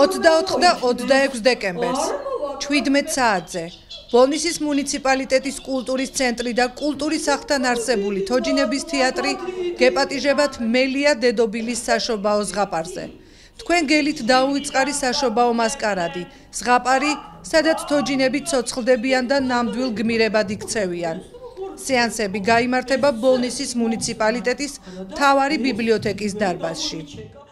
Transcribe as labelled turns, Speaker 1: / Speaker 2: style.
Speaker 1: 24 და 26 დეკემბერს 17 საათზე ბოლნისის მუნიციპალიტეტის კულტურის ცენტრი და კულტურის სახლთან არსებული თოჯინების თეატრი გეპატიჟებათ მელია დედობილის საშობაო ზღაპარზე. თქვენ გელით დაუვიწყარი საშობაო მასკარადი, ზღაპარი, სადაც თოჯინები ცოცხლდებიან და ნამდვილ გმირებად იქცევიან. სეანსები გაიმართება ბოლნისის მუნიციპალიტეტის მთავარი ბიბლიოთეკის დარბაზში.